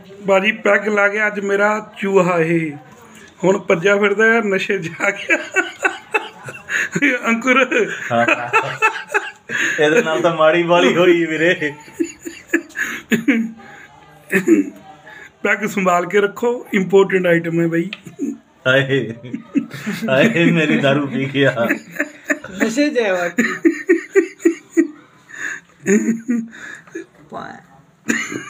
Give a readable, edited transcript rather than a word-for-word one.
ਬਾਜੀ ਪੈਗ ਲਾ ਕੇ ਅੱਜ ਮੇਰਾ ਚੂਹਾ ਇਹ ਹੁਣ ਭੱਜਿਆ ਫਿਰਦਾ ਨਸ਼ੇ ਜਾ ਗਿਆ ਅੰकुर ਇਹਦੇ ਨਾਲ ਤਾਂ ਮਾੜੀ ਵਾਲੀ ਹੋਈ ਵੀਰੇ पैग संभाल के रखो इम्पोर्टेंट आइटम है भाई हाय हाय मेरी दारू पी गया मैसेज है